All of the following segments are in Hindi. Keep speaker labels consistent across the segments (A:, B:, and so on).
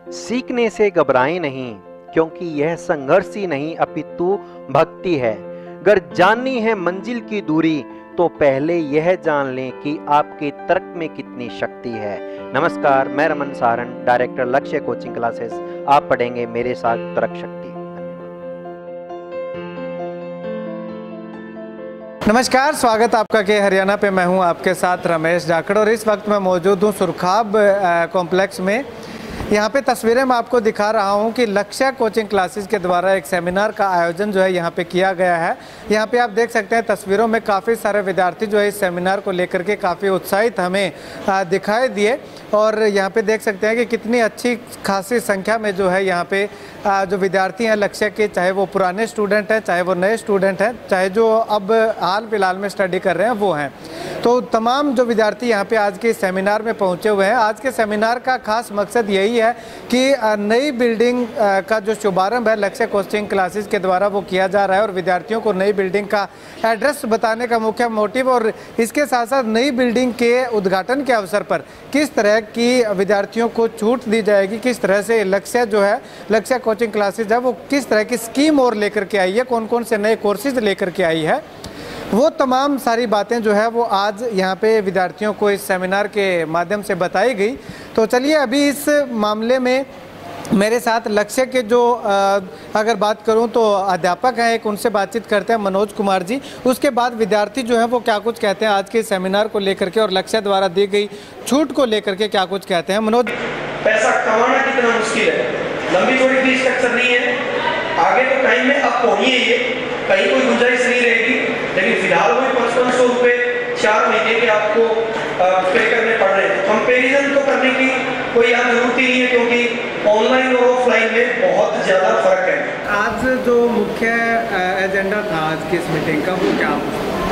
A: सीखने से घबराएं नहीं, क्योंकि यह संघर्ष ही नहीं अपितु भक्ति है। अगर जाननी है मंजिल की दूरी, तो पहले यह जान लें कि आपके तर्क में कितनी शक्ति है। नमस्कार, मैं Raman Saran, director Lakshya coaching classes. आप पढ़ेंगे मेरे साथ तर्क शक्ति।
B: नमस्कार, स्वागत आपका के हरियाणा पे। मैं हूं आपके साथ रमेश जाखड़ और इस वक्त मैं मौजूद हूं सुरखाब कॉम्प्लेक्स में। यहाँ पे तस्वीरें मैं आपको दिखा रहा हूँ कि लक्ष्य कोचिंग क्लासेस के द्वारा एक सेमिनार का आयोजन जो है यहाँ पे किया गया है। यहाँ पे आप देख सकते हैं तस्वीरों में काफ़ी सारे विद्यार्थी जो है इस सेमिनार को लेकर के काफ़ी उत्साहित हमें दिखाई दिए और यहाँ पे देख सकते हैं कि कितनी अच्छी खासी संख्या में जो है यहाँ पे जो विद्यार्थी हैं लक्ष्य के, चाहे वो पुराने स्टूडेंट हैं, चाहे वो नए स्टूडेंट हैं, चाहे जो अब हाल फिलहाल में स्टडी कर रहे हैं वो हैं। तो तमाम जो विद्यार्थी यहाँ पे आज के सेमिनार में पहुँचे हुए हैं। आज के सेमिनार का खास मकसद यही है कि नई बिल्डिंग का जो शुभारंभ है लक्ष्य कोचिंग क्लासेस के द्वारा वो किया जा रहा है और विद्यार्थियों को नई बिल्डिंग का एड्रेस बताने का मुख्य मोटिव और इसके साथ साथ नई बिल्डिंग के उद्घाटन के अवसर पर किस तरह की विद्यार्थियों को छूट दी जाएगी, किस तरह से लक्ष्य जो है लक्ष्य कोचिंग क्लासेस है वो किस तरह की स्कीम और लेकर के आई है, कौन कौन से नए कोर्सेज लेकर के आई है, वो तमाम सारी बातें जो है वो आज यहाँ पे विद्यार्थियों को इस सेमिनार के माध्यम से बताई गई। तो चलिए अभी इस मामले में मेरे साथ लक्ष्य के जो अगर बात करूं तो अध्यापक हैं, एक उनसे बातचीत करते हैं, मनोज कुमार जी। उसके बाद विद्यार्थी जो है वो क्या कुछ कहते हैं आज के सेमिनार को लेकर के और लक्ष्य द्वारा दी गई छूट को लेकर के क्या कुछ कहते हैं। मनोज,
C: पैसा कमाना कितना मुश्किल है, लंबी चौड़ी फीस स्ट्रक्चर नहीं है, आगे तो टाइम में अब पहुंची है, ये कहीं कोई गुंजाइश नहीं रहेगी, लेकिन फिलहाल वही 5500 रुपये 4 महीने के आपको पे करने पड़ रहे हैं। कंपेरिजन तो करने की कोई यहाँ जरूरत ही नहीं है, क्योंकि ऑनलाइन और ऑफलाइन में बहुत ज़्यादा फर्क है।
B: आज जो मुख्य एजेंडा था आज की इस मीटिंग का वो क्या?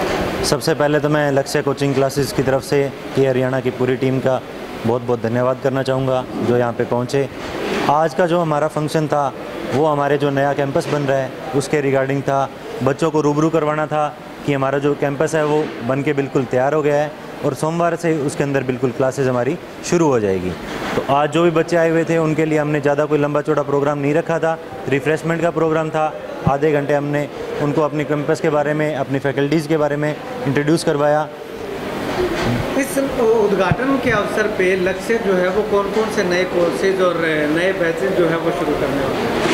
D: सबसे पहले तो मैं लक्ष्य कोचिंग क्लासेस की तरफ से के हरियाणा की पूरी टीम का बहुत बहुत धन्यवाद करना चाहूँगा जो यहाँ पे पहुँचे। आज का जो हमारा फंक्शन था वो हमारे जो नया कैंपस बन रहा है उसके रिगार्डिंग था। बच्चों को रूबरू करवाना था कि हमारा जो कैंपस है वो बन के बिल्कुल तैयार हो गया है और सोमवार से उसके अंदर बिल्कुल क्लासेस हमारी शुरू हो जाएगी। तो आज जो भी बच्चे आए हुए थे उनके लिए हमने ज़्यादा कोई लंबा चौड़ा प्रोग्राम नहीं रखा था, रिफ़्रेशमेंट का प्रोग्राम था। आधे घंटे हमने उनको अपने कैंपस के बारे में, अपनी फैकल्टीज़ के बारे में इंट्रोड्यूस करवाया।
B: इस उद्घाटन के अवसर पे लक्ष्य जो है वो कौन कौन से नए कोर्सेज और नए बैचेज जो है वो शुरू करने वाले हैं?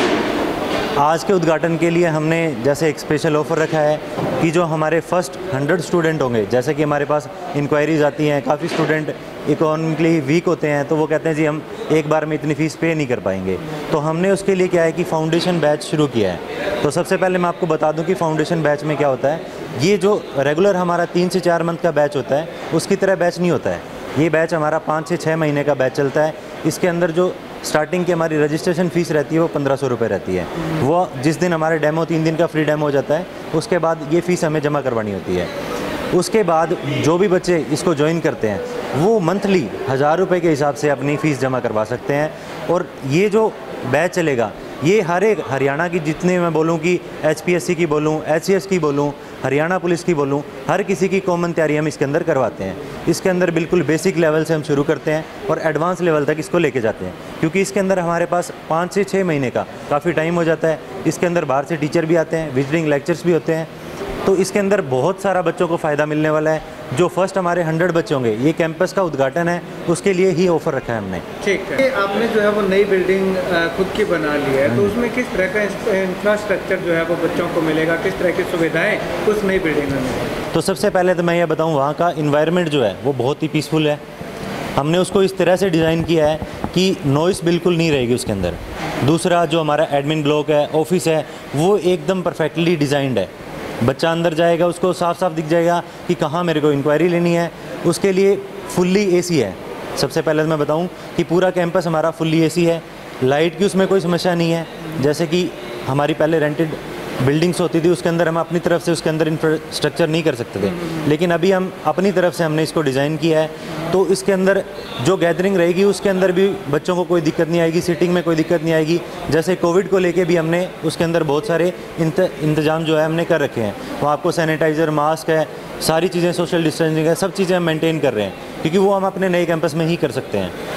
D: आज के उद्घाटन के लिए हमने जैसे एक स्पेशल ऑफ़र रखा है कि जो हमारे फर्स्ट 100 स्टूडेंट होंगे, जैसे कि हमारे पास इंक्वायरीज़ आती हैं, काफ़ी स्टूडेंट इकोनॉमिकली वीक होते हैं तो वो कहते हैं जी हम एक बार में इतनी फ़ीस पे नहीं कर पाएंगे। तो हमने उसके लिए क्या है कि फाउंडेशन बैच शुरू किया है। तो सबसे पहले मैं आपको बता दूं कि फाउंडेशन बैच में क्या होता है। ये जो रेगुलर हमारा 3 से 4 मंथ का बैच होता है उसकी तरह बैच नहीं होता है। ये बैच हमारा 5 से 6 महीने का बैच चलता है। इसके अंदर जो स्टार्टिंग की हमारी रजिस्ट्रेशन फ़ीस रहती है वो 1500 रुपये रहती है। वो जिस दिन हमारे डेमो 3 दिन का फ्री डेमो हो जाता है उसके बाद ये फ़ीस हमें जमा करवानी होती है। उसके बाद जो भी बच्चे इसको ज्वाइन करते हैं वो मंथली 1000 रुपये के हिसाब से अपनी फ़ीस जमा करवा सकते हैं। और ये जो बैच चलेगा ये हर एक हरियाणा की, जितने मैं बोलूँ कि HPSC की बोलूँ, HCS की बोलूँ, हरियाणा पुलिस की बोलूँ, हर किसी की कॉमन तैयारी हम इसके अंदर करवाते हैं। इसके अंदर बिल्कुल बेसिक लेवल से हम शुरू करते हैं और एडवांस लेवल तक इसको लेके जाते हैं, क्योंकि इसके अंदर हमारे पास 5 से 6 महीने का काफ़ी टाइम हो जाता है। इसके अंदर बाहर से टीचर भी आते हैं, विजिटिंग लेक्चर्स भी होते हैं। तो इसके अंदर बहुत सारा बच्चों को फ़ायदा मिलने वाला है। जो फर्स्ट हमारे 100 बच्चे होंगे, ये कैंपस का उद्घाटन है, उसके लिए ही ऑफ़र रखा है हमने।
B: ठीक है, आपने जो है वो नई बिल्डिंग खुद की बना ली है, तो उसमें किस तरह का इंफ्रास्ट्रक्चर जो है वो बच्चों को मिलेगा, किस तरह की सुविधाएं उस नई बिल्डिंग में मिलेगी?
D: तो सबसे पहले तो मैं ये बताऊँ, वहाँ का इन्वायरमेंट जो है वो बहुत ही पीसफुल है। हमने उसको इस तरह से डिज़ाइन किया है कि नॉइस बिल्कुल नहीं रहेगी उसके अंदर। दूसरा जो हमारा एडमिन ब्लॉक है, ऑफिस है, वो एकदम परफेक्टली डिज़ाइंड है। बच्चा अंदर जाएगा उसको साफ साफ दिख जाएगा कि कहाँ मेरे को इंक्वायरी लेनी है। उसके लिए फुल्ली AC है। सबसे पहले मैं बताऊं कि पूरा कैंपस हमारा फुल्ली AC है। लाइट की उसमें कोई समस्या नहीं है। जैसे कि हमारी पहले रेंटेड बिल्डिंग्स होती थी उसके अंदर हम अपनी तरफ से उसके अंदर इंफ्रास्ट्रक्चर नहीं कर सकते थे, लेकिन अभी हम अपनी तरफ से हमने इसको डिज़ाइन किया है। तो इसके अंदर जो गैदरिंग रहेगी उसके अंदर भी बच्चों को कोई दिक्कत नहीं आएगी, सीटिंग में कोई दिक्कत नहीं आएगी। जैसे कोविड को लेके भी हमने उसके अंदर बहुत सारे इंतजाम जो है हमने कर रखे हैं। वहाँ आपको सैनिटाइज़र, मास्क है, सारी चीज़ें, सोशल डिस्टेंसिंग है, सब चीज़ें हम मेंटेन कर रहे हैं, क्योंकि वो हम अपने नए कैंपस में ही कर सकते हैं।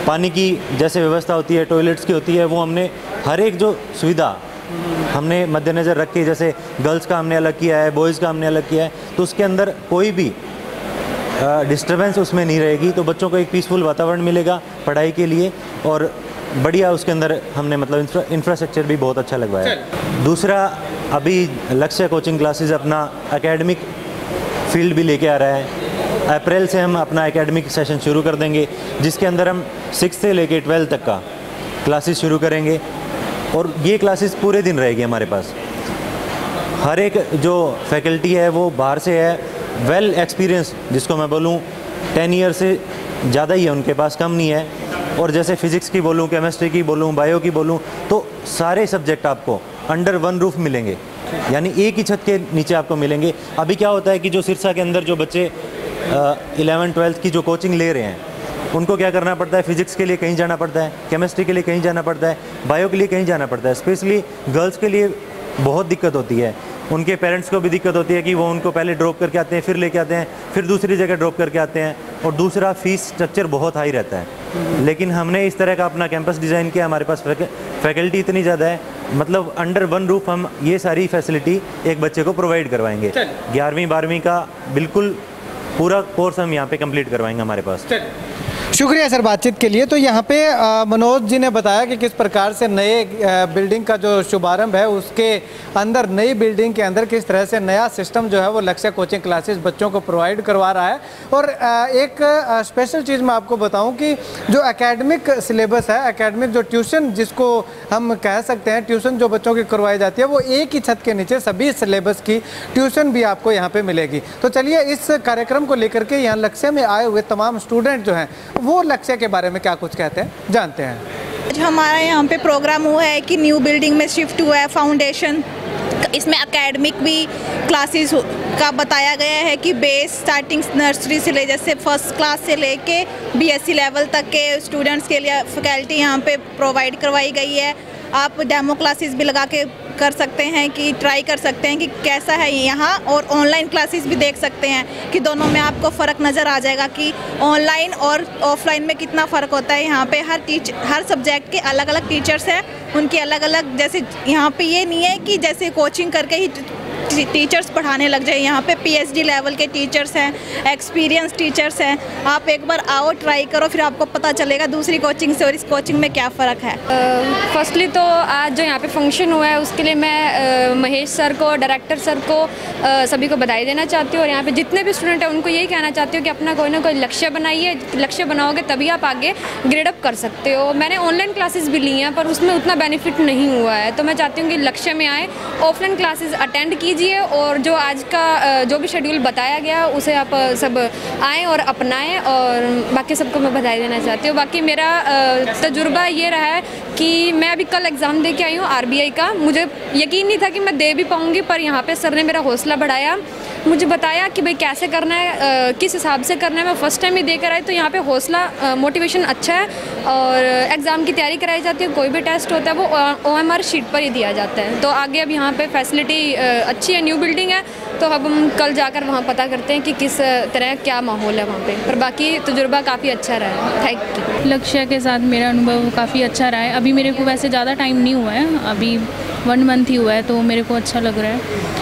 D: पानी की जैसे व्यवस्था होती है, टॉयलेट्स की होती है, वो हमने हर एक जो सुविधा हमने मद्देनज़र रख के, जैसे गर्ल्स का हमने अलग किया है, बॉयज़ का हमने अलग किया है, तो उसके अंदर कोई भी डिस्टर्बेंस उसमें नहीं रहेगी। तो बच्चों को एक पीसफुल वातावरण मिलेगा पढ़ाई के लिए, और बढ़िया उसके अंदर हमने मतलब इंफ्रास्ट्रक्चर भी बहुत अच्छा लगवाया है। दूसरा, अभी लक्ष्य कोचिंग क्लासेस अपना एकेडमिक फील्ड भी लेके आ रहा है। अप्रैल से हम अपना एकेडमिक सेशन शुरू कर देंगे, जिसके अंदर हम 6 से लेके 12 तक का क्लासेस शुरू करेंगे, और ये क्लासेस पूरे दिन रहेगी हमारे पास। हर एक जो फैकल्टी है वो बाहर से है, वेल एक्सपीरियंस, जिसको मैं बोलूँ 10 ईयर से ज़्यादा ही है उनके पास, कम नहीं है। और जैसे फिज़िक्स की बोलूँ, केमिस्ट्री की बोलूँ, बायो की बोलूँ, तो सारे सब्जेक्ट आपको अंडर वन रूफ मिलेंगे, यानी एक ही छत के नीचे आपको मिलेंगे। अभी क्या होता है कि जो सिरसा के अंदर जो बच्चे 11th-12th की जो कोचिंग ले रहे हैं, उनको क्या करना पड़ता है, फिज़िक्स के लिए कहीं जाना पड़ता है, केमिस्ट्री के लिए कहीं जाना पड़ता है, बायो के लिए कहीं जाना पड़ता है। स्पेशली गर्ल्स के लिए बहुत दिक्कत होती है, उनके पेरेंट्स को भी दिक्कत होती है कि वो उनको पहले ड्रॉप करके आते हैं, फिर लेके आते हैं, फिर दूसरी जगह ड्रॉप करके आते हैं, और दूसरा फ़ीस स्ट्रक्चर बहुत हाई रहता है। लेकिन हमने इस तरह का अपना कैंपस डिज़ाइन किया, हमारे पास फैकल्टी इतनी ज़्यादा है, मतलब अंडर वन रूफ हम ये सारी फैसिलिटी एक बच्चे को प्रोवाइड करवाएंगे। 11वीं 12वीं का बिल्कुल पूरा कोर्स हम यहाँ पे कंप्लीट करवाएंगे हमारे पास।
B: शुक्रिया सर बातचीत के लिए। तो यहाँ पे मनोज जी ने बताया कि किस प्रकार से नए बिल्डिंग का जो शुभारंभ है, उसके अंदर नई बिल्डिंग के अंदर किस तरह से नया सिस्टम जो है वो लक्ष्य कोचिंग क्लासेस बच्चों को प्रोवाइड करवा रहा है। और एक स्पेशल चीज़ मैं आपको बताऊं कि जो एकेडमिक सिलेबस है, एकेडमिक जो ट्यूशन जिसको हम कह सकते हैं, ट्यूशन जो बच्चों की करवाई जाती है, वो एक ही छत के नीचे सभी सिलेबस की ट्यूशन भी आपको यहाँ पे मिलेगी। तो चलिए इस कार्यक्रम को लेकर के यहाँ लक्ष्य में आए हुए तमाम स्टूडेंट जो हैं वो लक्ष्य के बारे में क्या कुछ कहते हैं, जानते हैं।
E: जो हमारा यहाँ पे प्रोग्राम हुआ है कि न्यू बिल्डिंग में शिफ्ट हुआ है फाउंडेशन, इसमें एकेडमिक भी क्लासेस का बताया गया है कि बेस स्टार्टिंग नर्सरी से ले, जैसे फर्स्ट क्लास से लेके BSc लेवल तक के स्टूडेंट्स के लिए फैकल्टी यहाँ पे प्रोवाइड करवाई गई है। आप डेमो क्लासेस भी लगा के कर सकते हैं कि ट्राई कर सकते हैं कि कैसा है यहाँ, और ऑनलाइन क्लासेस भी देख सकते हैं कि दोनों में आपको फ़र्क नज़र आ जाएगा कि ऑनलाइन और ऑफलाइन में कितना फ़र्क होता है। यहाँ पे हर सब्जेक्ट के अलग अलग टीचर्स हैं, उनकी अलग अलग, जैसे यहाँ पे ये नहीं है कि जैसे कोचिंग करके ही टीचर्स पढ़ाने लग जाए। यहाँ पे PhD लेवल के टीचर्स हैं, एक्सपीरियंस टीचर्स हैं। आप एक बार आओ, ट्राई करो, फिर आपको पता चलेगा दूसरी कोचिंग से और इस कोचिंग में क्या फ़र्क है।
F: फर्स्टली तो आज जो यहाँ पे फंक्शन हुआ है उसके लिए मैं महेश सर को, डायरेक्टर सर को, सभी को बधाई देना चाहती हूँ। और यहाँ पे जितने भी स्टूडेंट हैं उनको यही कहना चाहती हूँ कि अपना कोई ना कोई लक्ष्य बनाइए। लक्ष्य बनाओगे तभी आप आगे ग्रेडअप कर सकते हो। मैंने ऑनलाइन क्लासेस भी ली हैं पर उसमें उतना बेनिफिट नहीं हुआ है, तो मैं चाहती हूँ कि लक्ष्य में आए, ऑफलाइन क्लासेस अटेंड कीजिए, और जो आज का जो भी शेड्यूल बताया गया उसे आप सब आएँ और अपनाएं। और बाकी सबको मैं बधाई देना चाहती हूँ। बाकी मेरा तजुर्बा ये रहा है कि मैं अभी कल एग्ज़ाम दे के आई हूँ RBI का। मुझे यकीन नहीं था कि मैं दे भी पाऊँगी, पर यहाँ पे सर ने मेरा हौसला बढ़ाया, मुझे बताया कि भाई कैसे करना है, किस हिसाब से करना है। मैं फ़र्स्ट टाइम ही देकर आई, तो यहाँ पे हौसला मोटिवेशन अच्छा है। और एग्ज़ाम की तैयारी कराई जाती है, कोई भी टेस्ट होता है वो OMR शीट पर ही दिया जाता है। तो आगे अब यहाँ पे फैसिलिटी अच्छी है, न्यू बिल्डिंग है, तो अब हम कल जाकर वहाँ पता करते हैं कि किस तरह क्या माहौल है वहाँ पे। पर बाकी तजुर्बा काफ़ी अच्छा रहा है। Thank you.
G: लक्ष्य के साथ मेरा अनुभव काफ़ी अच्छा रहा है। अभी मेरे को वैसे ज़्यादा टाइम नहीं हुआ है, अभी 1 मंथ ही हुआ है, तो मेरे को अच्छा लग रहा है।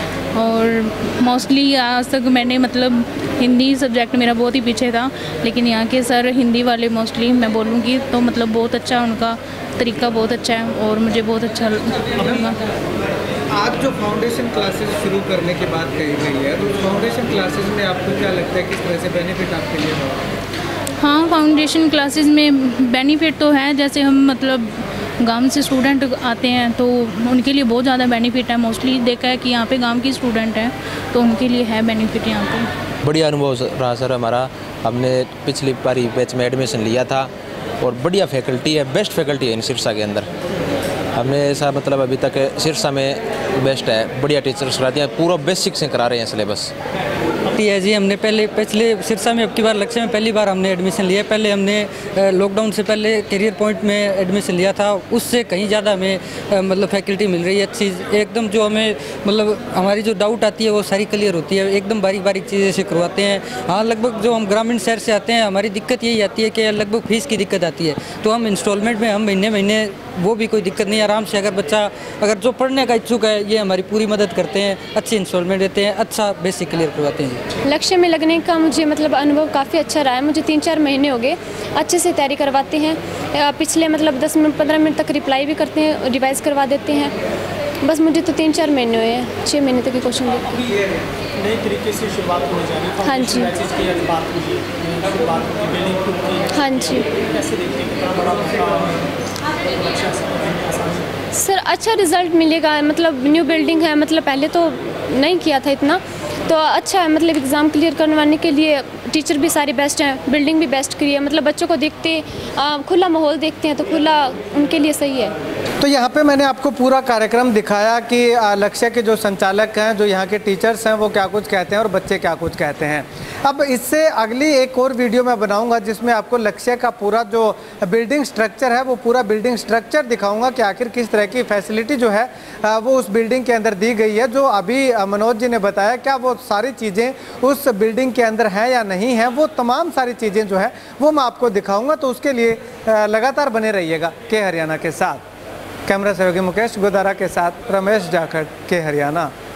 G: और मोस्टली आज तक मैंने मतलब हिंदी सब्जेक्ट मेरा बहुत ही पीछे था, लेकिन यहाँ के सर हिंदी वाले मोस्टली मैं बोलूँगी तो मतलब बहुत अच्छा, उनका तरीका बहुत अच्छा है और मुझे बहुत अच्छा लगा।
B: आज जो फाउंडेशन क्लासेस शुरू करने की बात कही गई है, तो फाउंडेशन क्लासेस में आपको क्या लगता है, किस तरह से बेनिफिट आपके लिए होगा?
G: हाँ, फाउंडेशन क्लासेस में बेनिफिट तो है। जैसे हम मतलब गांव से स्टूडेंट आते हैं तो उनके लिए बहुत ज़्यादा बेनिफिट है। मोस्टली देखा है कि यहाँ पे गांव की स्टूडेंट हैं तो उनके लिए है बेनिफिट यहाँ पे।
H: बढ़िया अनुभव रहा सर हमारा। हमने पिछली बारी बैच में एडमिशन लिया था और बढ़िया फैकल्टी है, बेस्ट फैकल्टी है इन सिरसा के अंदर। हमने ऐसा मतलब अभी तक सिरसा में बेस्ट है, बढ़िया टीचर्स कराते हैं, पूरा बेसिक से करा रहे हैं सिलेबस।
I: फैकल्टी है जी। हमने पहले पिछले सिरसा में अब की बार लक्ष्य में पहली बार हमने एडमिशन लिया। पहले हमने लॉकडाउन से पहले करियर पॉइंट में एडमिशन लिया था, उससे कहीं ज़्यादा हमें मतलब फैकल्टी मिल रही है अच्छी एकदम। जो हमें मतलब हमारी जो डाउट आती है वो सारी क्लियर होती है, एकदम बारीक बारीक चीज़ें से करवाते हैं। हाँ, लगभग जो हम ग्रामीण शहर से आते हैं हमारी दिक्कत यही आती है कि लगभग फीस की दिक्कत आती है, तो हम इंस्टॉलमेंट में हम महीने महीने वो भी कोई दिक्कत नहीं, आराम से अगर बच्चा अगर जो पढ़ने का इच्छुक है ये हमारी पूरी मदद करते हैं, अच्छी इंस्टॉलमेंट देते हैं, अच्छा बेसिक क्लियर करवाते हैं।
F: लक्ष्य में लगने का मुझे मतलब अनुभव काफ़ी अच्छा रहा है। मुझे 3-4 महीने हो गए, अच्छे से तैयारी करवाते हैं। पिछले मतलब 10-15 मिनट तक रिप्लाई भी करते हैं, रिवाइज़ करवा देते हैं। बस मुझे तो 3-4 महीने हुए हैं, 6 महीने तक की क्वेश्चन देते हैं।
B: नई तरीके से शुरुआत होने जा रही है।
F: हाँ जी, हाँ जी सर, अच्छा रिज़ल्ट मिलेगा। मतलब न्यू बिल्डिंग है, मतलब पहले तो नहीं किया था इतना, तो अच्छा है। मतलब एग्ज़ाम क्लियर करवाने के लिए टीचर भी सारे बेस्ट हैं, बिल्डिंग भी बेस्ट की है। मतलब बच्चों को देखते खुला माहौल देखते हैं तो खुला उनके लिए सही है।
B: तो यहाँ पे मैंने आपको पूरा कार्यक्रम दिखाया कि लक्ष्य के जो संचालक हैं, जो यहाँ के टीचर्स हैं, वो क्या कुछ कहते हैं और बच्चे क्या कुछ कहते हैं। अब इससे अगली एक और वीडियो मैं बनाऊंगा जिसमें आपको लक्ष्य का पूरा जो बिल्डिंग स्ट्रक्चर है वो पूरा बिल्डिंग स्ट्रक्चर दिखाऊंगा कि आखिर किस तरह की फैसिलिटी जो है वो उस बिल्डिंग के अंदर दी गई है। जो अभी मनोज जी ने बताया, क्या वो सारी चीज़ें उस बिल्डिंग के अंदर हैं या नहीं हैं, वो तमाम सारी चीज़ें जो है वो मैं आपको दिखाऊँगा। तो उसके लिए लगातार बने रहिएगा के हरियाणा के साथ। कैमरा सहयोगी मुकेश गोदारा के साथ रमेश जाखड़ के हरियाणा।